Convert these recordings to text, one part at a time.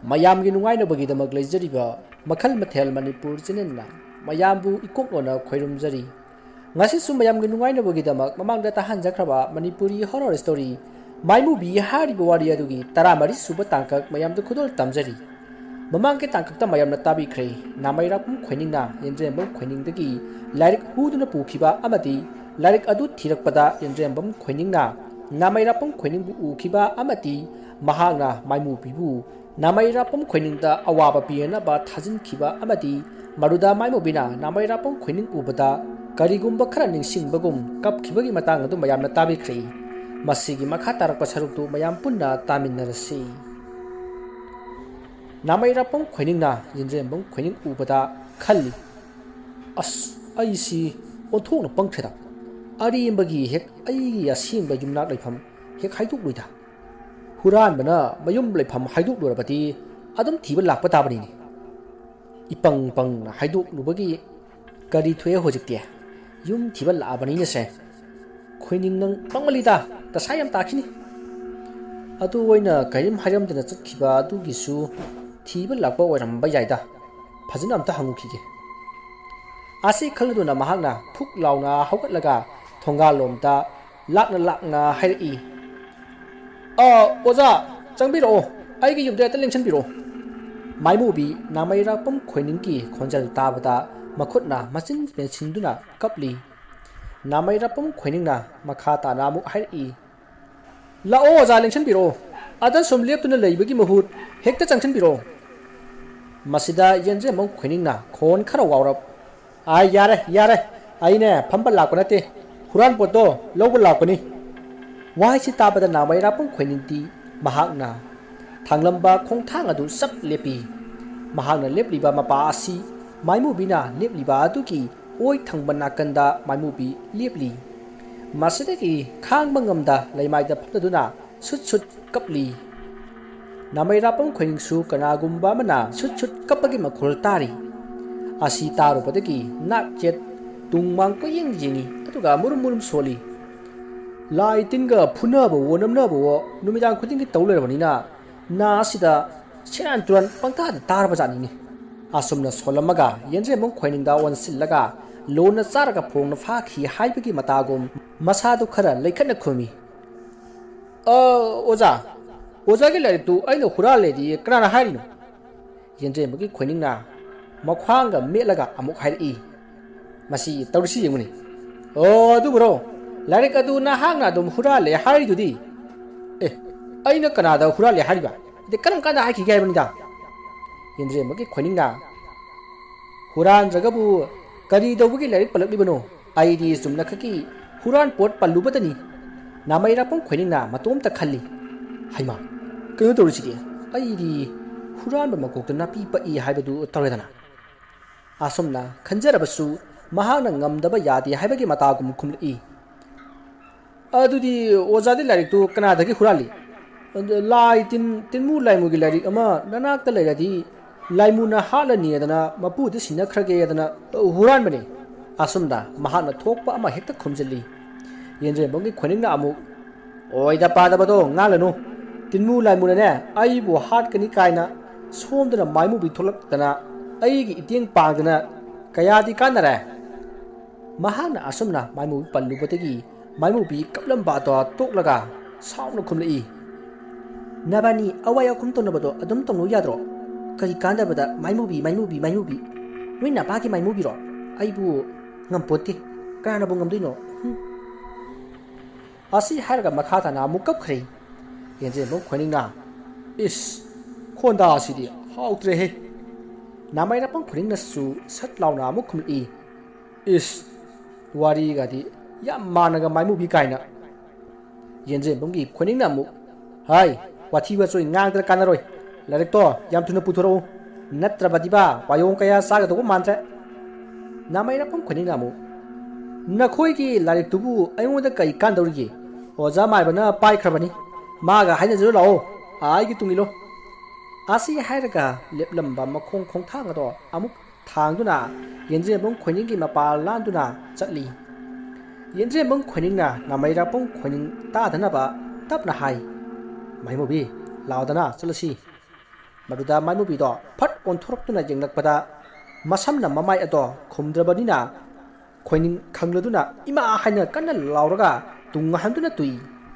ꯃꯌꯥꯝꯒꯤ ꯅꯨꯡꯉꯥꯏꯅꯕꯒꯤꯗꯃꯛ ꯂꯩꯖꯔꯤꯕ ꯃꯈꯜ ꯃꯊꯦꯜ ꯃꯅꯤꯄꯨꯔ ꯆꯦꯅꯦꯜꯅ ꯃꯌꯥꯝꯕꯨ ꯏꯀꯣꯛꯂꯣꯟꯅ ꯈꯣꯏꯔꯨꯝꯖꯔꯤ ꯉꯁꯤꯁꯨ ꯃꯌꯥꯝꯒꯤ ꯅꯨꯡꯉꯥꯏꯅꯕꯒꯤꯗꯃꯛ ꯃꯃꯥꯡꯗ ꯇꯥꯍꯟꯖꯈ꯭ꯔꯕ ꯃꯅꯤꯄꯨꯔꯤ ꯍꯣꯔꯔ ꯁ꯭ꯇꯣꯔꯤ ꯃꯥꯏꯃꯨꯕꯤ ꯍꯥꯏꯔꯤꯕ ꯋꯥꯔꯤ ꯑꯗꯨꯒꯤ 14 ꯁꯨꯕ ꯇꯥꯡꯀꯛ ꯃꯌꯥꯝꯗ ꯈꯨꯗꯣꯜ ꯇꯝꯖꯔꯤ ꯃꯃꯥꯡꯒꯤ ꯇꯥꯡꯀꯛꯇ ꯃꯌꯥꯝꯅ ꯇꯥꯕꯤꯈ꯭ꯔꯦ ꯅꯥꯃꯩꯔꯥꯛꯄꯝ ꯈꯣꯏꯅꯤꯡꯅ ꯌꯦꯟꯗ꯭ꯔꯦꯝꯕꯝ ꯈꯣꯏꯅꯤꯡꯗꯒꯤ ꯂꯥꯏꯔꯤꯛ ꯍꯨꯗꯨꯅ ꯄꯨꯈꯤꯕ ꯑꯃꯗꯤ ꯂꯥꯏꯔꯤꯛ ꯑꯗꯨ ꯊꯤꯔꯛꯄꯗ ꯌꯦꯟꯗ꯭ꯔꯦꯝꯕꯝ ꯈꯣꯏꯅꯤꯡꯅ ꯅꯥꯃꯩꯔꯥꯛꯄꯝ ꯈꯣꯏꯅꯤꯡꯕꯨ ꯎꯈꯤꯕ ꯑꯃꯗꯤ ꯃꯍꯥꯛꯅ ꯃꯥꯏꯃꯨꯕꯤꯕꯨ ꯅꯥꯃꯩꯔꯥꯛꯄꯝ ꯈꯣꯏꯅꯤꯡꯗ ꯑꯋꯥꯕ ꯄꯤꯅꯕ ꯊꯥꯖꯤꯟꯈꯤꯕ ꯑꯃꯗꯤ ꯃꯗꯨꯗ ꯃꯥꯏꯃꯨꯕꯤꯅ ꯅꯥꯃꯩꯔꯥꯛꯄꯝ ꯈꯣꯏꯅꯤꯡ ꯎꯕꯗ ꯀꯔꯤꯒꯨꯝꯕ ꯈꯔ ꯅꯤꯡꯁꯤꯡꯕꯒꯨꯝ ꯀꯞꯈꯤꯕꯒꯤ ꯃꯇꯥꯡ ꯑꯗꯨ ꯃꯌꯥꯝꯅ ꯇꯥꯕꯤꯈ꯭ꯔꯦ ꯃꯁꯤꯒꯤ ꯃꯈꯥ ꯇꯥꯔꯛꯄ ꯁꯔꯨꯛꯇꯨ ꯃꯌꯥꯝ ꯄꯨꯟꯅ ꯇꯥꯃꯤꯟꯅꯔꯁꯤ ꯅꯥꯃꯩꯔꯥꯛꯄꯝ ꯈꯣꯏꯅꯤꯡꯅ ꯌꯦꯟꯗ꯭ꯔꯦꯝꯕꯝ ꯈꯣꯏꯅꯤꯡ ꯎꯕꯗ ꯈꯜꯂꯤ ꯑꯁ ꯑꯩꯁꯤ ꯑꯣꯟꯊꯣꯛꯅ ꯄꯪꯈ꯭ꯔꯦꯗ ꯑꯔꯦꯝꯕꯒꯤ ꯍꯦꯛ ꯑꯩꯒꯤ ꯑꯁꯦꯡꯕ ꯌꯨꯝꯅꯥꯛ ꯂꯩꯐꯝ ꯍꯦꯛ ꯍꯥꯏꯗꯣꯛꯂꯣꯏꯗ ꯍꯨꯔꯥꯟꯕꯅ ꯃꯌꯨꯝ ꯂꯩꯐꯝ ꯍꯥꯏꯗꯣꯛꯂꯨꯔꯕꯗꯤ ꯑꯗꯨꯝ ꯊꯤꯕ ꯂꯥꯛꯄ ꯇꯥꯕꯅꯤꯅꯦ ꯏꯄꯪ ꯄꯪꯅ ꯍꯥꯏꯗꯣꯛꯂꯨꯕꯒꯤ ꯀꯔꯤ ꯊꯣꯛꯑꯦ ꯍꯧꯖꯤꯛꯇꯤ ꯌꯨꯝ ꯊꯤꯕ ꯂꯥꯛꯑꯕꯅꯤꯅꯦꯁꯦ ꯈꯣꯏꯅꯤꯡ ꯅꯪ ꯄꯪꯃꯜꯂꯤꯗ ꯗꯁꯥ ꯌꯥꯝ ꯇꯥꯈꯤꯅꯤ ꯑꯗꯨ ꯑꯣꯏꯅ ꯀꯔꯤꯝ ꯍꯥꯏꯔꯝꯗꯅ ꯆꯠꯈꯤꯕ ꯑꯗꯨꯒꯤꯁꯨ ꯊꯤꯕ ꯂꯥꯛꯄ ꯑꯣꯏꯔꯝꯕ ꯌꯥꯏꯗ ꯐꯖꯅ ꯑꯝꯇ ꯍꯪꯉꯨꯈꯤꯒꯦ ꯑꯁꯤ ꯈꯜꯂꯗꯨꯅ ꯃꯍꯥꯛꯅ ꯐꯨꯛ ꯂꯥꯎꯅ ꯍꯧꯒꯠꯂꯒ ꯊꯣꯡꯒꯥꯜꯂꯣꯝꯗ ꯂꯥꯛꯅ ꯍꯥꯏꯔꯛꯏ ꯑꯣꯖꯥ ꯆꯪꯕꯤꯔꯛꯑꯣ ꯑꯩꯒꯤ ꯌꯨꯝꯗ ꯍꯦꯛꯇ ꯂꯦꯡꯁꯟꯕꯤꯔꯛꯑꯣ ꯃꯥꯏꯃꯨꯕꯤ ꯅꯥꯃꯩꯔꯥꯛꯄꯝ ꯈꯣꯏꯅꯤꯡꯒꯤ ꯈꯣꯟꯖꯦꯜ ꯇꯥꯕꯗ ꯃꯈꯨꯠꯅ ꯃꯆꯤꯟ ꯃꯦꯟꯁꯤꯟꯗꯨꯅ ꯀꯞꯂꯤ ꯅꯥꯃꯩꯔꯥꯛꯄꯝ ꯈꯣꯏꯅꯤꯡꯅ ꯃꯈꯥ ꯇꯥꯅ ꯑꯃꯨꯛ ꯍꯥꯏꯔꯛꯏ ꯂꯥꯛꯑꯣ ꯑꯣꯖꯥ ꯂꯦꯡꯁꯟꯕꯤꯔꯛꯑꯣ ꯑꯗ ꯁꯨꯝ ꯂꯦꯞꯇꯨꯅ ꯂꯩꯕꯒꯤ ꯃꯍꯨꯠ ꯍꯦꯛꯇ ꯆꯪꯁꯟꯕꯤꯔꯛꯑꯣ ꯃꯁꯤꯗ ꯌꯦꯟꯗ꯭ꯔꯦꯝꯕꯝ ꯈꯣꯏꯅꯤꯡꯅ ꯈꯣꯟ ꯈꯔ ꯋꯥꯎꯔꯞ ꯌꯥꯔꯦ ꯑꯩꯅꯦ ꯐꯝꯕ ꯂꯥꯛꯄ ꯅꯠꯇꯦ ꯍꯨꯔꯥꯟ ꯄꯣꯠꯇꯣ ꯂꯧꯕ ꯂꯥꯛꯄꯅꯤ ꯋꯥꯍꯩꯁꯤ ꯇꯥꯕꯗ ꯅꯥꯃꯩꯔꯥꯛꯄꯝ ꯈꯣꯏꯅꯤꯡꯗꯤ ꯃꯍꯥꯛꯅ ꯊꯥꯡꯂꯝꯕ ꯈꯣꯡꯊꯥꯡ ꯑꯗꯨ ꯆꯞ ꯂꯦꯞꯄꯤ ꯃꯍꯥꯛꯅ ꯂꯦꯞꯂꯤꯕ ꯃꯄꯥ ꯑꯁꯤ ꯃꯥꯏꯃꯨꯕꯤꯅ ꯂꯦꯞꯂꯤꯕ ꯑꯗꯨꯒꯤ ꯑꯣꯏ ꯊꯪꯕ ꯅꯥꯀꯟꯗ ꯃꯥꯏꯃꯨꯕꯤ ꯂꯦꯞꯂꯤ ꯃꯁꯤꯗꯒꯤ ꯈꯥꯡꯕ ꯉꯝꯗ ꯂꯩꯃꯥꯏꯗ ꯐꯝꯗꯨꯅ ꯁꯨꯠ ꯀꯞꯂꯤ ꯅꯥꯃꯩꯔꯥꯛꯄꯝ ꯈꯣꯏꯅꯤꯡꯁꯨ ꯀꯅꯥꯒꯨꯝꯕ ꯑꯃꯅ ꯁꯨꯠ ꯀꯞꯄꯒꯤ ꯃꯈꯣꯜ ꯇꯥꯔꯤ ꯑꯁꯤ ꯇꯥꯔꯨꯕꯗꯒꯤ ꯅꯥꯛ ꯌꯦꯠ ꯇꯨꯡ ꯃꯥꯡ ꯀꯣꯏꯌꯦꯡ ꯌꯦꯡꯉꯤ ꯑꯗꯨꯒ ꯃꯨꯔꯨꯝ ꯁꯣꯜꯂꯤ ꯂꯥꯏ ꯇꯤꯟꯒ ꯐꯨꯅꯕꯋꯣ ꯅꯝꯅꯕꯋꯣ ꯅꯨꯃꯤꯗꯥꯡ ꯈꯨꯗꯤꯡꯒꯤ ꯇꯧ ꯂꯩꯔꯕꯅꯤꯅ ꯅꯥ ꯑꯁꯤꯗ ꯁꯦꯔꯥꯟ ꯇꯨꯔꯥꯟ ꯄꯪꯇꯥꯗ ꯇꯥꯔꯕꯖꯥꯠꯅꯤꯅꯦ ꯑꯁꯨꯝꯅ ꯁꯣꯜꯂꯝꯃꯒ ꯌꯦꯟꯗ꯭ꯔꯦꯝꯕꯝ ꯈꯣꯏꯅꯤꯡꯗ ꯑꯣꯟꯁꯤꯜꯂꯒ ꯂꯣꯟꯅ ꯆꯥꯔꯒ ꯐꯣꯡꯅ ꯐꯥꯈꯤ ꯍꯥꯏꯕꯒꯤ ꯃꯇꯥꯒꯨꯝ ꯃꯁꯥꯗꯨ ꯈꯔ ꯂꯩꯈꯠꯅ ꯈꯨꯝꯃꯤ ꯑꯣꯖꯥꯒꯤ ꯂꯥꯏꯔꯤꯛꯇꯨ ꯑꯩꯅ ꯍꯨꯔꯥꯜꯂꯦꯗꯤ ꯀꯅꯥꯅ ꯍꯥꯏꯔꯤꯅꯣ ꯌꯦꯟꯗ꯭ꯔꯦꯝꯕꯒꯤ ꯈꯣꯏꯅꯤꯡꯅ ꯃꯈ꯭ꯋꯥꯡꯒ ꯃꯦꯠꯂꯒ ꯑꯃꯨꯛ ꯍꯥꯏꯔꯛꯏ ꯃꯁꯤ ꯇꯧꯔꯤꯁꯤ ꯌꯦꯡꯉꯨꯅꯤ ꯑꯗꯨꯕꯨꯔꯣ ꯂꯥꯏꯔꯤꯛ ꯑꯗꯨ ꯅꯍꯥꯛꯅ ꯑꯗꯨꯝ ꯍꯨꯔꯥꯜꯂꯦ ꯍꯥꯏꯔꯤꯗꯨꯗꯤ ꯑꯩꯅ ꯀꯅꯥꯗ ꯍꯨꯔꯥꯜꯂꯦ ꯍꯥꯏꯔꯤꯕ ꯀꯔꯝ ꯀꯥꯟꯗ ꯍꯥꯏꯈꯤꯒꯦ ꯍꯥꯏꯕꯅꯤꯗ ꯌꯦꯟꯗ꯭ꯔꯦꯝꯕꯒꯤ ꯈꯣꯏꯅꯤꯡꯅ ꯍꯨꯔꯥꯟꯗ꯭ꯔꯒꯕꯨ ꯀꯔꯤ ꯇꯧꯕꯒꯤ ꯂꯥꯏꯔꯤꯛ ꯄꯜꯂꯛꯂꯤꯕꯅꯣ ꯑꯩꯗꯤ ꯆꯨꯝꯅꯈꯛꯀꯤ ꯍꯨꯔꯥꯟ ꯄꯣꯠ ꯄꯜꯂꯨꯕꯗꯅꯤ ꯅꯥꯃꯩꯔꯥꯛꯄꯝ ꯈꯣꯏꯅꯤꯡꯅ ꯃꯇꯣꯝꯇ ꯈꯜꯂꯤ ꯍꯩꯃꯥ ꯀꯩꯅꯣ ꯇꯧꯔꯤꯁꯤꯒꯦ ꯑꯩꯗꯤ ꯍꯨꯔꯥꯟꯕ ꯃꯀꯣꯛꯇ ꯅꯥꯄꯤ ꯄꯛꯏ ꯍꯥꯏꯕꯗꯨ ꯇꯧꯔꯦꯗꯅ ꯑꯁꯨꯝꯅ ꯈꯟꯖꯔꯕꯁꯨ ꯃꯍꯥꯛꯅ ꯉꯝꯗꯕ ꯌꯥꯗꯦ ꯍꯥꯏꯕꯒꯤ ꯃꯇꯥꯒꯨꯝ ꯈꯨꯝꯂꯛꯏ ꯑꯗꯨꯗꯤ ꯑꯣꯖꯥꯗꯤ ꯂꯥꯏꯔꯤꯛꯇꯨ ꯀꯅꯥꯗꯒꯤ ꯍꯨꯔꯥꯜꯂꯤ ꯂꯥꯏ ꯇꯤꯟꯃꯨ ꯂꯥꯏꯃꯨꯒꯤ ꯂꯥꯏꯔꯤꯛ ꯑꯃ ꯅꯅꯥꯛꯇ ꯂꯩꯔꯗꯤ ꯂꯥꯏꯃꯨꯅ ꯍꯥꯠꯂꯅꯤꯗꯅ ꯃꯄꯨꯗ ꯁꯤꯟꯅꯈ꯭ꯔꯒꯦꯗꯅ ꯍꯨꯔꯥꯟꯕꯅꯤ ꯑꯁꯨꯝꯅ ꯃꯍꯥꯛꯅ ꯊꯣꯛꯄ ꯑꯃ ꯍꯦꯛꯇ ꯈꯨꯝꯖꯤꯜꯂꯤ ꯌꯦꯟꯗ꯭ꯔꯦꯝꯕꯝꯒꯤ ꯈꯣꯏꯅꯤꯡꯅ ꯑꯃꯨꯛ ꯑꯣꯏꯗ ꯄꯥꯗꯕꯗꯣ ꯉꯥꯡꯂꯅꯨ ꯇꯤꯟꯃꯨ ꯂꯥꯏꯃꯨꯅꯅꯦ ꯑꯩꯕꯨ ꯍꯥꯠꯀꯅꯤ ꯀꯥꯏꯅ ꯁꯣꯝꯗꯅ ꯃꯥꯏꯃꯨꯕꯤ ꯊꯣꯛꯂꯛꯇꯅ ꯑꯩꯒꯤ ꯏꯇꯦꯡ ꯄꯥꯡꯗꯅ ꯀꯌꯥꯗꯤ ꯀꯥꯟꯅꯔꯦ ꯃꯍꯥꯛꯅ ꯑꯁꯨꯝꯅ ꯃꯥꯏꯃꯨꯕꯤ ꯄꯜꯂꯨꯕꯗꯒꯤ ꯃꯥꯏꯃꯨꯕꯤ ꯀꯞꯂꯝꯕ ꯑꯗꯣ ꯇꯣꯛꯂꯒ ꯁꯥꯎꯅ ꯈꯨꯝꯂꯛꯏ ꯅꯕꯥꯅꯤ ꯑꯋꯥꯏ ꯑꯈꯨꯝ ꯇꯧꯅꯕꯗꯣ ꯑꯗꯨꯝ ꯇꯧꯅꯧ ꯌꯥꯗ꯭ꯔꯣ ꯀꯔꯤ ꯀꯥꯟꯗꯕꯗ ꯃꯥꯏꯃꯨꯕꯤ ꯅꯣꯏ ꯅꯄꯥꯒꯤ ꯃꯥꯏꯃꯨꯕꯤꯔꯣ ꯑꯩꯕꯨ ꯉꯝꯄꯣꯠꯇꯦ ꯀꯅꯥꯅꯕꯨ ꯉꯝꯗꯣꯏꯅꯣ ꯑꯁꯤ ꯍꯥꯏꯔꯒ ꯃꯈꯥ ꯇꯥꯅ ꯑꯃꯨꯛ ꯀꯞꯈ꯭ꯔꯦ ꯌꯦꯟꯗ꯭ꯔꯦꯝꯕꯝ ꯈꯣꯏꯅꯤꯡꯅ ꯈꯣꯟꯗꯥ ꯑꯁꯤꯗꯤ ꯍꯥꯎꯇ꯭ꯔꯦꯍꯦ ꯅꯥꯃꯩꯔꯥꯛꯄꯝ ꯈꯣꯏꯅꯤꯡꯅꯁꯨ ꯁꯠ ꯂꯥꯎꯅ ꯑꯃꯨꯛ ꯈꯨꯝꯂꯛꯏ ꯋꯥꯔꯤꯒꯗꯤ ꯌꯥꯝ ꯃꯥꯟꯅꯒ ꯃꯥꯏꯃꯨꯕꯤ ꯀꯥꯏꯅ ꯌꯦꯟꯗ꯭ꯔꯦꯝꯕꯝꯒꯤ ꯈꯣꯏꯅꯤꯡꯅ ꯑꯃꯨꯛ ꯋꯥꯊꯤ ꯋꯥꯆꯣꯏ ꯉꯥꯡꯗꯅ ꯀꯥꯟꯅꯔꯣꯏ ꯂꯥꯏꯔꯤꯛꯇꯣ ꯌꯥꯝ ꯊꯨꯅ ꯄꯨꯊꯣꯔꯛꯎ ꯅꯠꯇ꯭ꯔꯕꯗꯤꯕा ꯋꯥꯌꯣꯡ ꯀꯌꯥ ꯆꯥꯒꯗꯧꯕ ꯃꯥꯟꯗ꯭ꯔꯦ ꯅꯥꯃꯩꯔꯥꯛꯄꯝ ꯈꯣꯏꯅꯤꯡꯅ ꯑꯃꯨꯛ ꯅꯈꯣꯏꯒꯤ ꯂꯥꯏꯔꯤꯛꯇꯨꯕꯨ ꯑꯩꯉꯣꯟꯗ ꯀꯔꯤ ꯀꯥꯟꯗꯧꯔꯤꯒꯦ ꯑꯣꯖꯥ ꯃꯥꯏꯕꯅ पाइख्रबनी मागा हाइनजरो लाओ आइगी तुंगिलो आसी हाइरगा लेपलंबा मखों खोंथांग अदो अमुक थांगदुना येंद्रेबंग खोइनिंगी मपा लांदुना चटली येंद्रेबंग खोइनिंगना नामैरापंग खोइनिंग तादनबा तपना हाइ माइमोबी लाओदना चलसी ꯃꯗꯨꯗ ꯃꯥꯏꯃꯨꯕꯤꯗꯣ ꯐꯠ ꯑꯣꯟꯊꯣꯔꯛꯇꯨꯅ ꯌꯦꯡꯂꯛꯄꯗ ꯃꯁꯝꯅ ꯃꯃꯥꯏ ꯑꯗꯣ ꯈꯨꯝꯗ꯭ꯔꯕꯅꯤꯅ ꯈꯣꯏꯅꯤꯡ ꯈꯪꯂꯗꯨꯅ ꯏꯃꯥ ꯍꯥꯏꯅ ꯀꯟꯅ ꯂꯥꯎꯔꯒ ꯇꯨꯡ ꯍꯟꯗꯨꯅ ꯇꯨꯏ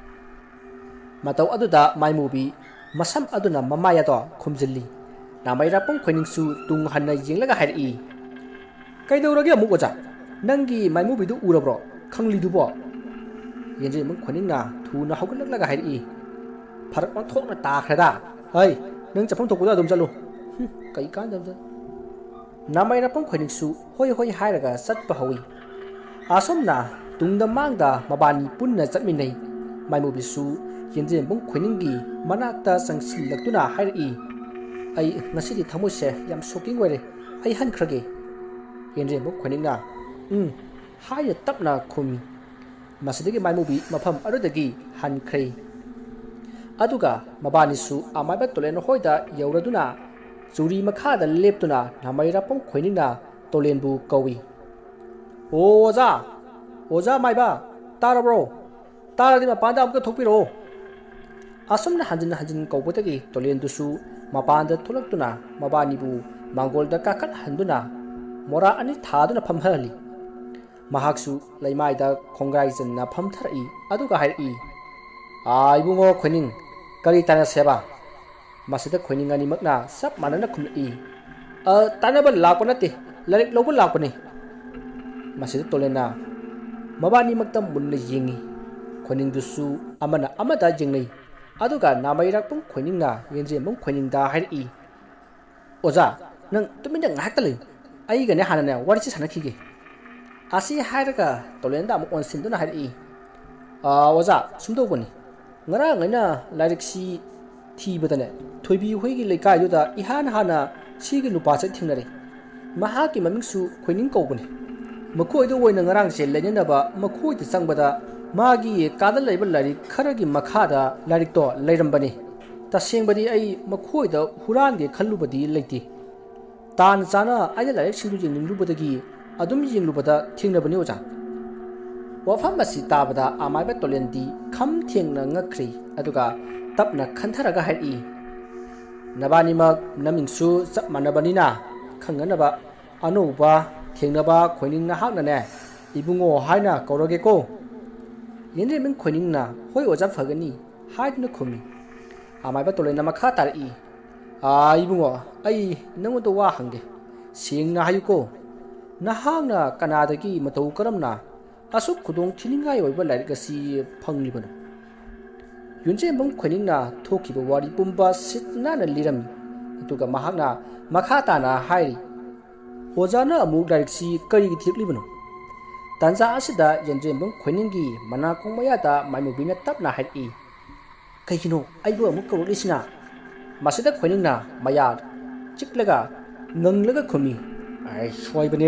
ꯃꯇꯧ ꯑꯗꯨꯗ ꯃꯥꯏꯃꯨꯕꯤ ꯃꯁꯝ ꯑꯗꯨꯅ ꯃꯃꯥꯏ ꯑꯗꯣ ꯈꯨꯝꯖꯤꯜꯂꯤ ꯅꯥꯃꯩꯔꯥꯛꯄꯝ ꯈꯣꯏꯅꯤꯡꯁꯨ ꯇꯨꯡ ꯍꯟꯅ ꯌꯦꯡꯂꯒ ꯍꯥꯏꯔꯛꯏ ꯀꯩꯗꯧꯔꯒꯦ ꯑꯃꯨꯛ ꯑꯣꯖꯥ ꯅꯪꯒꯤ ꯃꯥꯏꯃꯨꯕꯤꯗꯨ ꯎꯔꯕ꯭ꯔꯣ ꯈꯪꯂꯤꯗꯨꯕꯣ ꯌꯦꯟꯗ꯭ꯔꯦꯝꯕꯝ ꯈꯣꯏꯅꯤꯡꯅ ꯊꯨꯅ ꯍꯧꯒꯠꯂꯛꯂꯒ ꯍꯥꯏꯔꯛꯏ ꯐꯔꯛ ꯑꯣꯟꯊꯣꯛꯅ ꯇꯥꯈ꯭ꯔꯦꯗ ꯍꯩ ꯅꯪ ꯆꯠꯐꯝ ꯊꯣꯛꯄꯗ ꯑꯗꯨꯝ ꯆꯠꯂꯨ ꯀꯩ ꯀꯥꯟꯗꯕꯗ ꯅꯥꯃꯩꯔꯥꯛꯄꯝ ꯈꯣꯏꯅꯤꯡꯁꯨ ꯍꯣꯏ ꯍꯣꯏ ꯍꯥꯏꯔꯒ ꯆꯠꯄ ꯍꯧꯏ ꯑꯁꯣꯝꯅ ꯇꯨꯡꯗ ꯃꯥꯡꯗ ꯃꯕꯥꯅꯤ ꯄꯨꯟꯅ ꯆꯠꯃꯤꯟꯅꯩ ꯃꯥꯏꯃꯨꯕꯤꯁꯨ ꯌꯦꯟꯗ꯭ꯔꯦꯝꯕꯝ ꯈꯣꯏꯅꯤꯡꯒꯤ ꯃꯅꯥꯛꯇ ꯆꯪꯁꯤꯜꯂꯛꯇꯨꯅ ꯍꯥꯏꯔꯛꯏ ꯑꯩ ꯉꯁꯤꯗꯤ ꯊꯃꯣꯏꯁꯦ ꯌꯥꯝ ꯁꯣꯛꯀꯤꯡ ꯑꯣꯏꯔꯦ ꯑꯩ ꯍꯟꯈ꯭ꯔꯒꯦ ꯌꯦꯟꯗ꯭ꯔꯦꯝꯕꯝ ꯈꯣꯏꯅꯤꯡꯅ ꯍꯥꯏꯅ ꯇꯞꯅ ꯈꯨꯝꯃꯤ ꯃꯁꯤꯗꯒꯤ ꯃꯥꯏꯃꯨꯕꯤ ꯃꯐꯝ ꯑꯗꯨꯗꯒꯤ ꯍꯟꯈ꯭ꯔꯦ ꯑꯗꯨꯒ ꯃꯕꯥꯅꯤꯁꯨ ꯑꯃꯥꯏꯕ ꯇꯣꯂꯦꯟ ꯍꯣꯏꯗ ꯌꯧꯔꯗꯨꯅ ꯆꯨꯔꯤ ꯃꯈꯥꯗ ꯂꯦꯞꯇꯨꯅ ꯅꯥꯃꯩꯔꯥꯛꯄꯝ ꯈꯣꯏꯅꯤꯡꯅ ꯇꯣꯂꯦꯟꯕꯨ ꯀꯧꯏ ꯑꯣꯖꯥ ꯑꯣꯖꯥ ꯃꯥꯏꯕ ꯇꯥꯔꯕ꯭ꯔꯣ ꯇꯥꯔꯗꯤ ꯃꯄꯥꯟꯗ ꯑꯃꯨꯛꯇ ꯊꯣꯛꯄꯤꯔꯛꯑꯣ ꯑꯁꯨꯝꯅ ꯍꯟꯖꯤꯟ ꯍꯟꯖꯤꯟ ꯀꯧꯕꯗꯒꯤ ꯇꯣꯂꯦꯟꯗꯨꯁꯨ ꯃꯄꯥꯟꯗ ꯊꯣꯛꯂꯛꯇꯨꯅ ꯃꯕꯥꯅꯤꯕꯨ ꯃꯥꯡꯒꯣꯜꯗ ꯀꯥꯈꯠꯍꯟꯗꯨꯅ ꯃꯣꯔꯥ ꯑꯅꯤ ꯊꯥꯗꯨꯅ ꯐꯝꯍꯜꯂꯤ ꯃꯍꯥꯛꯁꯨ ꯂꯩꯃꯥꯏꯗ ꯈꯣꯡꯒ꯭ꯔꯥꯏ ꯐꯝꯊꯔꯛꯏ ꯑꯗꯨꯒ ꯍꯥꯏꯔꯛꯏ ꯏꯕꯨꯡꯉꯣ ꯈꯣꯏꯅꯤꯡ ꯀꯔꯤ ꯇꯥꯟꯅꯁꯦꯕ ꯃꯁꯤꯗ ꯈꯣꯏꯅꯤꯡ ꯑꯅꯤꯃꯛꯅ ꯆꯞ ꯃꯥꯟꯅꯅ ꯈꯨꯝꯂꯛꯏ ꯇꯥꯟꯅꯕ ꯂꯥꯛꯄ ꯅꯠꯇꯦ ꯂꯥꯏꯔꯤꯛ ꯂꯧꯕ ꯂꯥꯛꯄꯅꯤ ꯃꯁꯤꯗ ꯇꯣꯂꯦꯟꯅ ꯃꯕꯥꯅꯤꯃꯛꯇ ꯃꯨꯟꯅ ꯌꯦꯡꯉꯤ ꯈꯣꯏꯅꯤꯡꯗꯨꯁꯨ ꯑꯃꯅ ꯑꯃꯗ ꯌꯦꯡꯅꯩ ꯑꯗꯨꯒ ꯅꯥꯃꯩꯔꯥꯛꯄꯝ ꯈꯣꯏꯅꯤꯡꯅ ꯌꯦꯟꯗ꯭ꯔꯦꯝꯕꯝ ꯈꯣꯏꯅꯤꯡꯗ ꯍꯥꯏꯔꯛꯏ ꯑꯣꯖꯥ ꯅꯪ ꯇꯨꯃꯤꯟꯅ ꯉꯥꯏꯍꯥꯛꯇ ꯂꯩꯌꯨ ꯑꯩꯒꯅꯦ ꯍꯥꯟꯅꯅꯦ ꯋꯥꯔꯤꯁꯤ ꯁꯥꯟꯅꯈꯤꯒꯦ ꯑꯁꯤ ꯍꯥꯏꯔꯒ ꯇꯣꯂꯦꯟꯗ ꯑꯃꯨꯛ ꯑꯣꯟꯁꯤꯟꯗꯨꯅ ꯍꯥꯏꯔꯛꯏ ꯑꯣꯖꯥ ꯁꯨꯝꯗꯧꯕꯅꯤ ꯉꯔꯥꯡ ꯑꯩꯅ ꯂꯥꯏꯔꯤꯛꯁꯤ ꯊꯤꯕꯗꯅꯦ ꯊꯣꯏꯕꯤ ꯍꯣꯏꯒꯤ ꯂꯩꯀꯥꯏꯗꯨꯗ ꯏꯍꯥꯟ ꯍꯥꯟꯅ ꯁꯤꯒꯤ ꯅꯨꯄꯥꯁꯦ ꯊꯦꯡꯅꯔꯦ ꯃꯍꯥꯛꯀꯤ ꯃꯃꯤꯡꯁꯨ ꯈꯣꯏꯅꯤꯡ ꯀꯧꯕꯅꯤ ꯃꯈꯣꯏꯗ ꯑꯣꯏꯅ ꯉꯔꯥꯡꯁꯦ ꯂꯩꯅꯅꯕ ꯃꯈꯣꯏꯗ ꯆꯪꯕꯗ ꯃꯥꯒꯤ ꯀꯥꯗ ꯂꯩꯕ ꯂꯥꯏꯔꯤꯛ ꯈꯔꯒꯤ ꯃꯈꯥꯗ ꯂꯥꯏꯔꯤꯛꯇꯣ ꯂꯩꯔꯝꯕꯅꯤ ꯇꯁꯦꯡꯕꯗꯤ ꯑꯩ ꯃꯈꯣꯏꯗ ꯍꯨꯔꯥꯟꯒꯦ ꯈꯜꯂꯨꯕꯗꯤ ꯂꯩꯇꯦ ꯇꯥꯟ ꯆꯥꯅ ꯑꯩꯅ ꯂꯥꯏꯔꯤꯛꯁꯤꯡꯗꯨ ꯌꯦꯡꯅꯤꯡꯂꯨꯕꯗꯒꯤ ꯑꯗꯨꯝ ꯌꯦꯡꯂꯨꯕꯗ ꯊꯦꯡꯅꯕꯅꯤ ꯑꯣꯖꯥ ꯋꯥꯐꯝ ꯑꯁꯤ ꯇꯥꯕꯗ ꯑꯃꯥꯏꯕ ꯇꯣꯂꯦꯟꯗꯤ ꯈꯝ ꯊꯦꯡꯅ ꯉꯛꯈ꯭ꯔꯤ ꯑꯗꯨꯒ ꯇꯞꯅ ꯈꯟꯊꯔꯒ ꯍꯥꯏꯔꯛꯏ ꯅꯕꯥꯅꯤꯃꯛ ꯅꯃꯤꯡꯁꯨ ꯆꯞ ꯃꯥꯟꯅꯕꯅꯤꯅ ꯈꯪꯅꯅꯕ ꯑꯅꯧꯕ ꯊꯦꯡꯅꯕ ꯈꯣꯏꯅꯤꯡ ꯅꯍꯥꯛꯅꯅꯦ ꯏꯕꯨꯡꯉꯣ ꯍꯥꯏꯅ ꯀꯧꯔꯒꯦꯀꯣ ꯌꯦꯟꯗ꯭ꯔꯦꯝꯕꯝ ꯈꯣꯏꯅꯤꯡꯅ ꯍꯣꯏ ꯑꯣꯖꯥ ꯐꯒꯅꯤ ꯍꯥꯏꯗꯨꯅ ꯈꯨꯝꯃꯤ ꯑꯃꯥꯏꯕ ꯇꯣꯂꯦꯟꯅ ꯃꯈꯥ ꯇꯥꯔꯛꯏ ꯏꯕꯨꯡꯉꯣ ꯑꯩ ꯅꯪꯉꯣꯟꯗ ꯋꯥ ꯍꯪꯒꯦ ꯁꯦꯡꯅ ꯍꯥꯏꯌꯨꯀꯣ ꯅꯍꯥꯛꯅ ꯀꯅꯥꯗꯒꯤ ꯃꯇꯧ ꯀꯔꯝꯅ ꯑꯁꯨꯛ ꯈꯨꯗꯣꯡ ꯊꯤꯅꯤꯡꯉꯥꯏ ꯑꯣꯏꯕ ꯂꯥꯏꯔꯤꯛ ꯑꯁꯤ ꯐꯪꯂꯤꯕꯅꯣ ꯌꯨꯝꯖꯦꯝꯕꯝ ꯈꯣꯏꯅꯤꯡꯅ ꯊꯣꯛꯈꯤꯕ ꯋꯥꯔꯤ ꯄꯨꯝꯕ ꯁꯤꯠ ꯅꯥꯟꯅ ꯂꯤꯔꯝꯃꯤ ꯑꯗꯨꯒ ꯃꯍꯥꯛꯅ ꯃꯈꯥ ꯇꯥꯅ ꯍꯥꯏꯔꯤ ꯑꯣꯖꯥꯅ ꯑꯃꯨꯛ ꯂꯥꯏꯔꯤꯛꯁꯤ ꯀꯔꯤꯒꯤ ꯊꯤꯔꯛꯂꯤꯕꯅꯣ ꯇꯥꯟꯖꯥ ꯑꯁꯤꯗ ꯌꯦꯟꯗ꯭ꯔꯦꯝꯕꯝ ꯈꯣꯏꯅꯤꯡꯒꯤ ꯃꯅꯥꯀꯣꯡ ꯃꯌꯥꯗ ꯃꯥꯏꯃꯨꯕꯤꯅ ꯇꯞꯅ ꯍꯥꯏꯔꯛꯏ ꯀꯩꯒꯤꯅꯣ ꯑꯩꯕꯨ ꯑꯃꯨꯛ ꯀꯧꯔꯛꯂꯤꯁꯤꯅ ꯃꯁꯤꯗ ꯈꯣꯏꯅꯤꯡꯅ ꯃꯌꯥ ꯆꯤꯛꯂꯒ ꯉꯪꯂꯒ ꯈꯨꯝꯃꯤ ꯁꯣꯏꯕꯅꯦ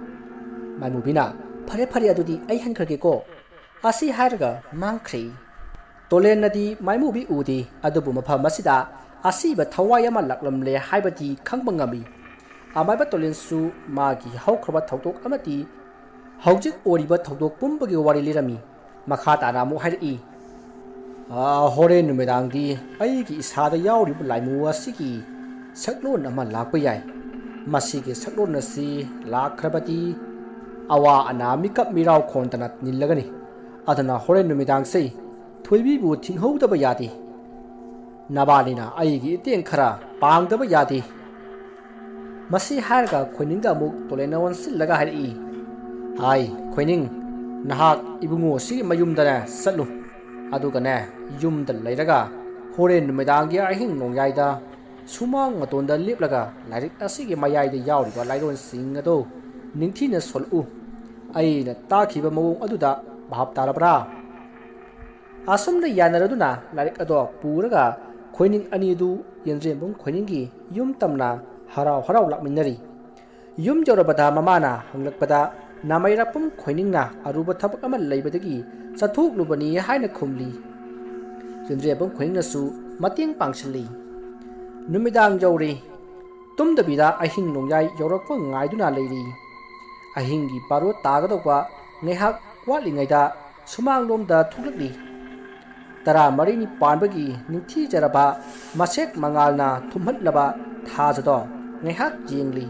ꯃꯥꯏꯃꯨꯕꯤꯅ ꯐꯔꯦ ꯐꯔꯦ ꯑꯗꯨꯗꯤ ꯑꯩ ꯍꯟꯈ꯭ꯔꯒꯦꯀꯣ ꯑꯁꯤ ꯍꯥꯏꯔꯒ ꯃꯥꯡꯈ꯭ꯔꯦ ꯇꯣꯂꯦꯟꯅꯗꯤ ꯃꯥꯏꯃꯨꯕꯤ ꯎꯗꯦ ꯑꯗꯨꯕꯨ ꯃꯐꯝ ꯑꯁꯤꯗ ꯑꯁꯤꯕ ꯊꯋꯥꯏ ꯑꯃ ꯂꯥꯛꯂꯝꯂꯦ ꯍꯥꯏꯕꯗꯤ ꯈꯪꯕ ꯉꯝꯃꯤ ꯑꯃꯥꯏꯕ ꯇꯣꯂꯦꯟꯁꯨ ꯃꯥꯒꯤ ꯍꯧꯈ꯭ꯔꯕ ꯊꯧꯗꯣꯛ ꯑꯃꯗꯤ ꯍꯧꯖꯤꯛ ꯑꯣꯏꯔꯤꯕ ꯊꯧꯗꯣꯛ ꯄꯨꯝꯕꯒꯤ ꯋꯥꯔꯤ ꯂꯤꯔꯝꯃꯤ ꯃꯈꯥ ꯇꯥꯅ ꯑꯃꯨꯛ ꯍꯥꯏꯔꯛꯏ ꯍꯣꯔꯦꯟ ꯅꯨꯃꯤꯗꯥꯡꯗꯤ ꯑꯩꯒꯤ ꯏꯁꯥꯗ ꯌꯥꯎꯔꯤꯕ ꯂꯥꯏꯃꯨ ꯑꯁꯤꯒꯤ ꯁꯛꯂꯣꯟ ꯑꯃ ꯂꯥꯛꯄ ꯌꯥꯏ ꯃꯁꯤꯒꯤ ꯁꯛꯂꯣꯟ ꯑꯁꯤ ꯂꯥꯛꯈ꯭ꯔꯕꯗꯤ ꯑꯋꯥ ꯑꯅꯥ ꯃꯤꯀꯞ ꯃꯤꯔꯥꯎ ꯈꯣꯟꯗꯅ ꯅꯤꯜꯂꯒꯅꯤ ꯑꯗꯨꯅ ꯍꯣꯔꯦꯟ ꯅꯨꯃꯤꯗꯥꯡꯁꯦ ꯊꯣꯏꯕꯤꯕꯨ ꯊꯤꯡꯍꯧꯗꯕ ꯌꯥꯗꯦ ꯅꯕꯥꯅꯤꯅ ꯑꯩꯒꯤ ꯏꯇꯦꯡ ꯈꯔ ꯄꯥꯡꯗꯕ ꯌꯥꯗꯦ ꯃꯁꯤ ꯍꯥꯏꯔꯒ ꯈꯣꯏꯅꯤꯡꯗ ꯑꯃꯨꯛ ꯇꯣꯂꯦꯟꯅ ꯑꯣꯟꯁꯤꯜꯂꯒ ꯍꯥꯏꯔꯛꯏ ꯈꯣꯏꯅꯤꯡ ꯅꯍꯥꯛ ꯏꯕꯨꯡꯉꯣ ꯑꯁꯤꯒꯤ ꯃꯌꯨꯝꯗꯅꯦ ꯆꯠꯂꯨ ꯑꯗꯨꯒꯅꯦ ꯌꯨꯝꯗ ꯂꯩꯔꯒ ꯍꯣꯔꯦꯟ ꯅꯨꯃꯤꯗꯥꯡꯒꯤ ꯑꯍꯤꯡ ꯅꯣꯡꯌꯥꯏꯗ ꯁꯨꯃꯥꯡ ꯃꯇꯣꯟꯗ ꯂꯦꯞꯂꯒ ꯂꯥꯏꯔꯤꯛ ꯑꯁꯤꯒꯤ ꯃꯌꯥꯏꯗ ꯌꯥꯎꯔꯤꯕ ꯂꯥꯏꯔꯣꯟꯁꯤꯡ ꯑꯗꯨ ꯅꯤꯡꯊꯤꯅ ꯁꯣꯜꯂꯛꯎ ꯑꯩꯅ ꯇꯥꯈꯤꯕ ꯃꯑꯣꯡ ꯑꯗꯨꯗ ꯚꯥꯞ ꯇꯥꯔꯕ꯭ꯔꯥ ꯑꯁꯨꯝꯅ ꯌꯥꯅꯔꯗꯨꯅ ꯂꯥꯏꯔꯤꯛ ꯑꯗꯣ ꯄꯨꯔꯒ ꯈꯣꯏꯅꯤꯡ ꯑꯅꯤꯗꯨ ꯌꯦꯟꯗ꯭ꯔꯦꯝꯕꯝ ꯈꯣꯏꯅꯤꯡꯒꯤ ꯌꯨꯝ ꯇꯝꯅ ꯍꯔꯥꯎ ꯍꯔꯥꯎ ꯂꯥꯛꯃꯤꯟꯅꯔꯤ ꯌꯨꯝ ꯌꯧꯔꯕꯗ ꯃꯃꯥꯅ ꯍꯪꯂꯛꯄꯗ ꯅꯥꯃꯩꯔꯥꯛꯄꯝ ꯈꯣꯏꯅꯤꯡꯅ ꯑꯔꯨꯕ ꯊꯕꯛ ꯑꯃ ꯂꯩꯕꯗꯒꯤ ꯆꯠꯊꯣꯛꯂꯨꯕꯅꯤ ꯍꯥꯏꯅ ꯈꯨꯝꯂꯤ ꯌꯦꯟꯗ꯭ꯔꯦꯝꯕꯝ ꯈꯣꯏꯅꯤꯡꯅꯁꯨ ꯃꯇꯦꯡ ꯄꯥꯡꯁꯤꯜꯂꯤ ꯅꯨꯃꯤꯗꯥꯡ ꯌꯧꯔꯦ ꯇꯨꯝꯗꯕꯤꯗ ꯑꯍꯤꯡ ꯅꯣꯡꯌꯥꯏ ꯌꯧꯔꯛꯄ ꯉꯥꯏꯗꯨꯅ ꯂꯩꯔꯤ ꯑꯍꯤꯡꯒꯤ ꯕꯥꯔꯣ ꯇꯥꯒꯗꯧꯕ ꯉꯥꯏꯍꯥꯛ ꯋꯥꯠꯂꯤꯉꯩꯗ ꯁꯨꯃꯥꯡꯂꯣꯝꯗ ꯊꯣꯛꯂꯛꯂꯤ tara marini panbagi ningthi jaraba masek mangalna thumhatlaba thajado ngaihak jingli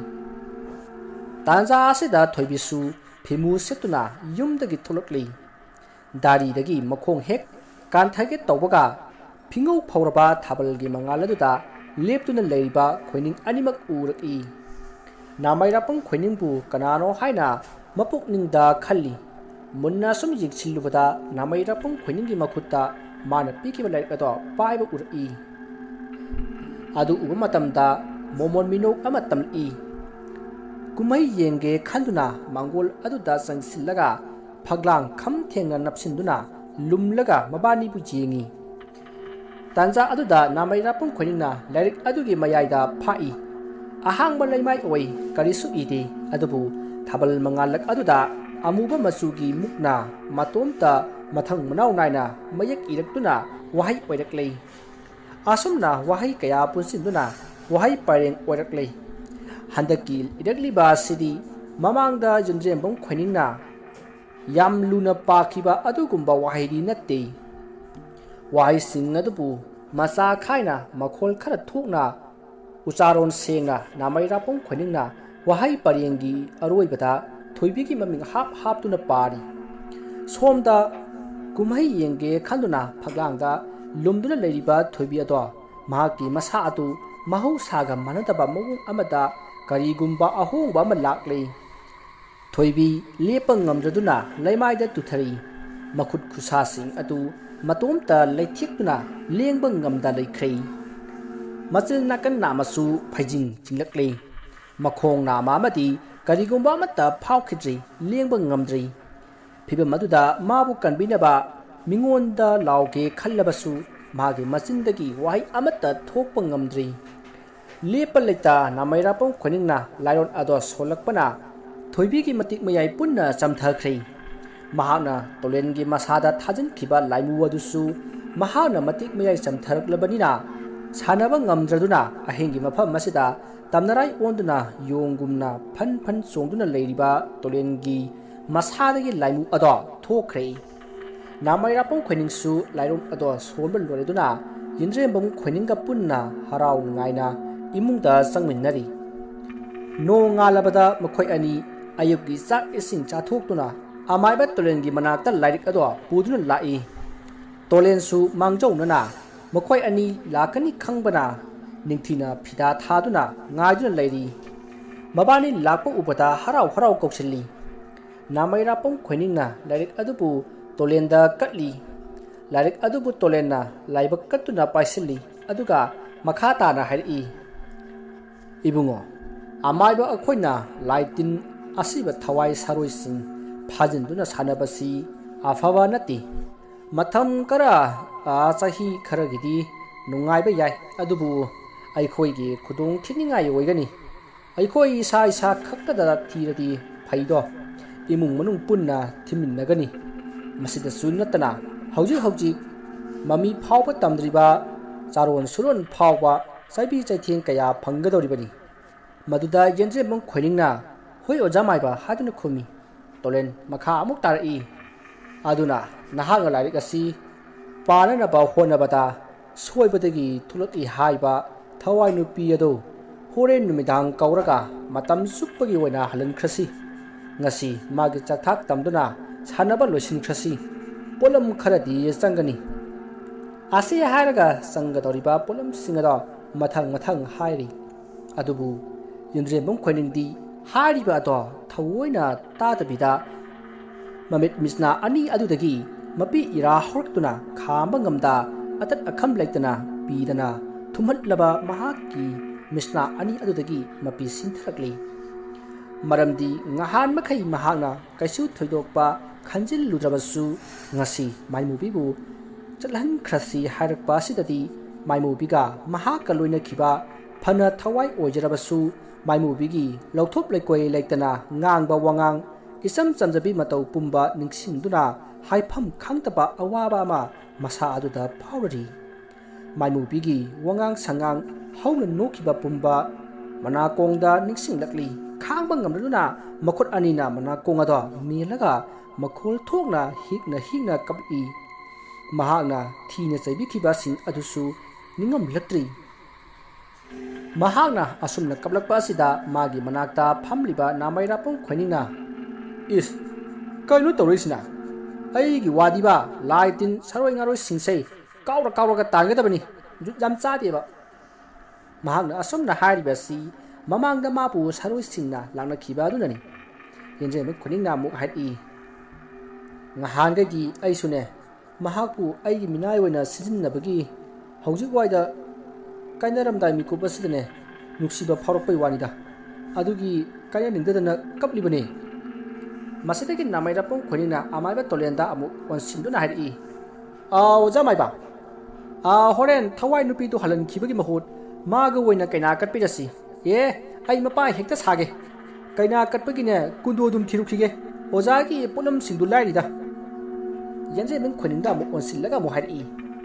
tanja asida thoibisu phimu setuna yumdagi tholokli dari dagi makhong hek kanthage tawbaga phingau phawraba thabalgi mangaladуда leptuna leiba khoining animak uraki namairapam khoiningbu kanano haina mapukningda khalli munna sum jingchilubada namairapam khoiningi makhutta mana pikiba laik ado paiba uraki adu uba matamda momon minok ama tamli kumai yenge khanduna mangol aduda sangsillaga phaglang kham thenga napsinduna lumlaga mabani bu jengi tanja aduda namairapam khoiningna lairik adugi mayaida phai ahangba leimai oi karisu ide adubu thabal mangalak aduda amuba masugi mukna matomta mathang manau naina mayak iraktuna wahai oiraklei asumna wahai kaya punsinduna wahai pareng oiraklei handaki irakliba sidi mamangda junjembam khoiningna yam luna pakhiba adugumba wahidi natte wahai sing adubu masa khaina makhol khara thukna ucharon sengna namairapam khoiningna wahai parengi aroibada thoibigi maming hap tuna pari somda kumhai yenge khanduna phaglangda lumduna leiriba thoibi ado mahaki masa atu mahau saga manadaba mawung amada karigumba ahongba ma lakle thoibi lepang ngamdraduna leimaida tuthari makhut khusa sing atu matomta leithikna lengbang ngamda leikrei machil nakan namasu phaijing jinglakle makhong nama amadi karigumba amata phaukhidri lengbang ngamdri phiba maduda mabu kanbinaba mingonda lauge khallabasu mage machindagi wahai amata thokpa ngamdri lepaleta namairapam khoiningna lairon ado solakpana thoibigi matik mayai punna chamthakhri mahana tolengi masada thajin khiba laimu adusu mahana matik mayai chamtharaklabanina sanaba ngamdraduna ahengi mafam masida tamnarai onduna yongumna phan chongduna leiriba tolengi masadagi laimu ado thokhrei namairapam khoiningsu lairon ado solba loreduna yinrembam khoininga punna harau ngaina imungda sangminnari no ngalabada makhoi ani ayuki sak ising chathokduna amaiba tolengi manakta lairik ado puduna lai tolensu mangjaunana makhoi ani lakani khangbana ningthina phida thaduna ngaiduna leiri mabani lakpa ubada harau koksilli namairapam khoiningna lairik adubu tolenda katli lairik adubu tolenna laibak katuna paisilli aduga makhata na hairi ibungo amaiba akhoina laitin asiba thawai saroising phajinduna sanabasi afawa nati matham kara chahi kharagidi nungaiba yai adubu aikhoigi khudung thiningai oigani aikhoi isa khakkada thiradi phaido imung manung punna thiminnagani masida sunnatana hauji mami phawba tamdriba charon suron phawba saibi chaitheng kaya phanggadoribani maduda yenjebam khoiningna hoi ojamaiba haduna khumi tolen makha amuk tarai aduna nahaga lairik asi panana ba honabada soibadagi thulati haiba thawai nupi ado horen numidang kauraga matam supagi oina halan khrasi ngasi magi chathak tamduna sanaba losin khrasi polam kharadi changani ase hairaga sangadoriba polam singada mathang hairi adubu yindrembam khoiningdi hariba do thawoina tadabida mamit misna ani adudagi mapi ira horktuna khamba ngamda atat akham laitana pidana thumhatlaba mahaki misna ani adudagi mapi sintharakli maramdi ngahan makhai mahakna kaisu thoidokpa khanjil ludrabasu ngasi maimubibu chatlan khrasi hairakpa sidadi maimubiga mahaka loina khiba phana thawai ojarabasu maimubigi lauthop lekoi leitana ngangba wangang isam chamjabi matau pumba ningsingduna haifam khangtaba awaba ma masa aduda phawri maimubigi wangang sangang hauna nokhiba pumba manakongda ningsinglakli khangba ngamduna makhot anina manakong ado milaga makhol thokna hikna kabi mahakna thina chaibikiba sing adusu ningam latri mahakna asumna kablakpa asida magi manakta phamliba namairapong khoiningna is kainu torisna aigi wadiba laitin saroi ngaroi singsei kaura ka tangadabani jam chadeba mahakna asumna hariba si mamangda mapu saroi singna langna khiba adunani yenje me khoiningna mu hai ngahangagi aisune mahakpu aigi minai oina sijinnabagi hojik waida kainaramdai mikubasidane nuksiba phaurakpai wanida adugi kaina ningdadana kaplibane masidagi namairapong khoinina amaiba tolenda amu onsinduna hari oja maiba horen thawai nupi tu halan khibagi mahut maga oina kaina katpirasi ye ai mapa hekta sage kaina katpagine kundo dum thirukhige ojagi pulam singdu lairida yanje men khoninda mu onsillaga mu hari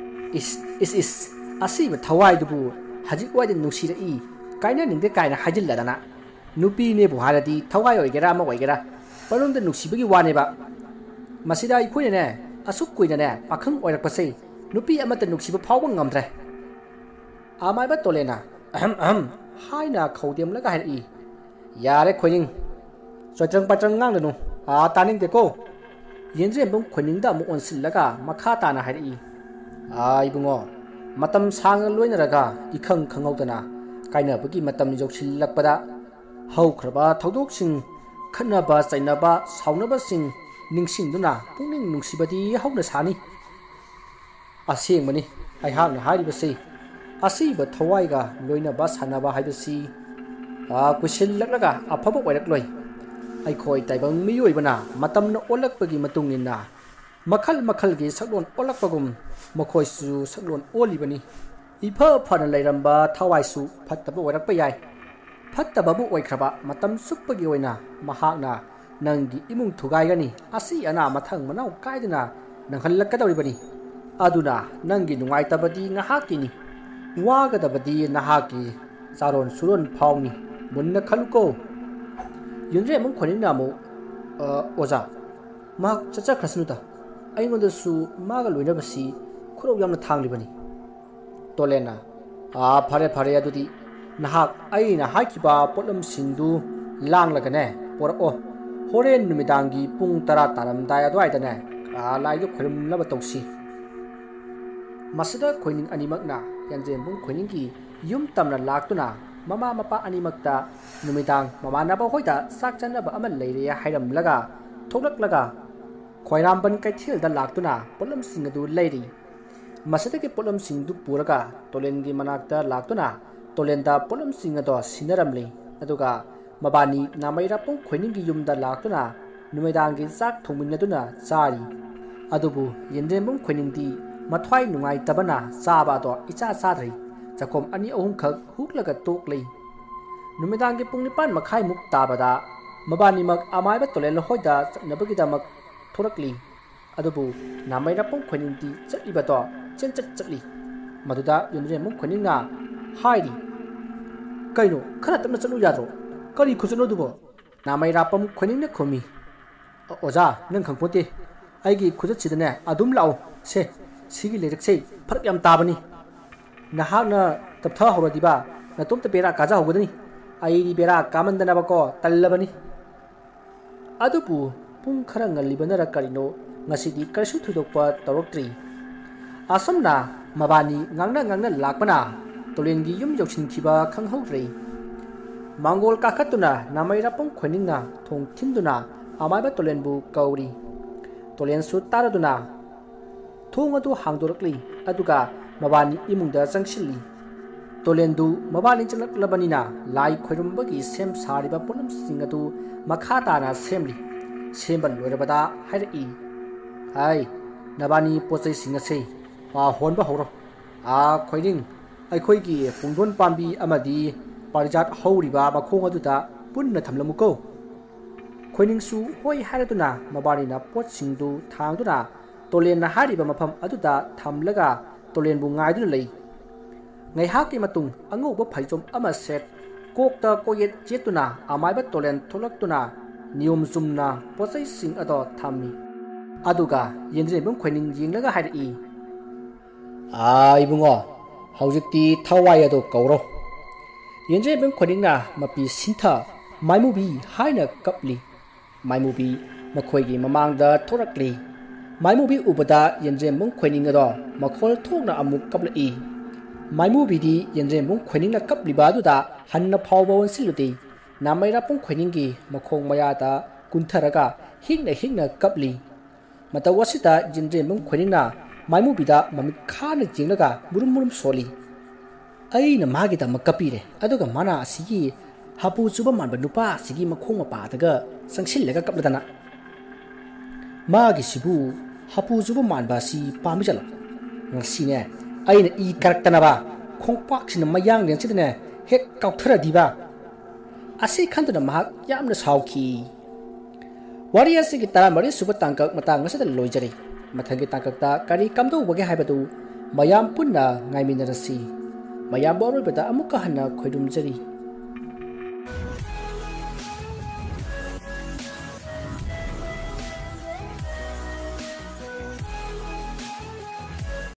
is asiba thawai dubu hajik waide nuksira kaina ningde kaina hajilladana nupi ne bu haradi thawai oigera ma oigera parumda nuksibagi wane ba masida ikhoine ne asuk koina ne pakhang oirakpasei nupi amata nuksiba phawba ngamdre amaiba tolena ahem haina khodem laga hari yare khoining soitrang patrang nganglanu taning deko yenje bung khoiningda mu onsillaga makha tana hari ibungo matam sang loinaraga ikhang khangawdana kainabagi matam joksilakpada haukraba thodoksin khanaba chainaba saunaba sing ningsingduna pungning nungsibadi hauna sani asengmani aihakna haribase asiba thawaiga loinaba sanaba haibasi kusillaklaga afaba oirakloi aikhoi taibang miyoibana matamna olakpagi matungina makhal gi saklon olakpagum makhoisu saklon olibani ifa phana lairamba thawaisu phattaba oirakpa yai phattababu oikraba matam sukpagi oina mahakna nangi imung thugaigani asi ana mathang manau kaidina nanghallakadawribani aduna nangi nungaitabadi ngahakini wagadabadi nahaki charon suron phawni munna khaluko yunre mung khoninna mu oza ma chacha khasnuta aingondasu maga loinabasi khurok yamna thanglibani tolena phare adudi nahak aina hakiba potlam singdu langlagane porao horen numidangi pung tara taramdai adwaidane laidu khrim laba tawsi masada khoining animakna yanjem bung khoiningi yum tamna laktuna mama mapa animakta numidang mama naba hoida sakchanaba amal leire hairamlaga thoklaklaga khoiramban kaithilda laktuna potlam singadu leiri masadagi potlam singdu puraga tolengi manakta laktuna tolenda potlam singado sinaramli aduga mabani namairapong khoiningi yumda laktuna numidangi sak thongminaduna chari adubu yendembum khoiningdi mathwai nungai tabana chaba do icha sadri chakom ani ahum khak huklaga toklei numidangi pung 9 makhai muk tabada mabani mak amaiba tolen hoida nabagi damak thorakli adubu namairapong khoiningdi chatliba do chatli maduda yendembum khoiningna hairi kaino khana tamna chanu yadro kari khusano dubo namairapam khoiningna khomi oja nang khangpote aigi khujachidane adum lao se sigi lerik farak yam tabani nahakna taptha horadiba natumta bera kaja hogadani airi bera kamandana bako tallabani adubu pung khara ngallibanara karino ngasidi karsu thudokpa tawraktri asamna mabani ngangna lakpana tolengi yum yoksin-khiba khanghaudrei mangol kakhatuna namairapong khoiningna thong thinduna amaiba tolenbu kauri tolensu taraduna thong adu hangdorakli aduga mabani imungda changsilli tolendu mabani chalaklabanina lai khoirumbagi sem sariba polam singadu makhata semli sembal loirabada hairi ai nabani pochai singase honba horo khoiring aikhoigi pungdon pambi amadi parijat hauriba makhong aduda punna thamlamuko khoiningsu hoi haraduna mabarina potsingdu thangduna tolen na hariba mafam aduda thamlaga tolen bu ngaiduna lei ngai haki matung angauba phaijom ama set kokta koyet jetuna amaiba tolen tholaktuna niyom sumna pochai sing ado thammi aduga yendre bum khoining jinglaga hari Ibungo hꯧjikti thawai ado kauro yenje bem khoningna mapi sintha maimubi haina kapli maimubi makhoigi mamangda thorakli maimubi ubada yenje mung khoininga do makhol thokna amuk kapli maimubi di yenje mung khoiningna kapli badu da hanna phawba wonsiludi namaira pung khoiningi makhong maya da kuntharaga hingna kapli matawasita yenje mung khoiningna maimubi da mamik khana jingnaga murum soli aina magi da makapire aduga mana asigi hapu chuba manba nupa asigi makhong mapa daga sangsillega kapladana magi sibu hapu chuba manba si pamijala ngasine aina I karaktana ba khongpak sina mayang len sidne hek kauthara diba ase khanduna mahak yamna sauki wariya sigi tara mari suba tangkak matang ngasada loijari mathangi tangkakta kari kamdo wage haibadu mayam punna ngaiminarasi mayam boroi bada amuka hanna khoidum jari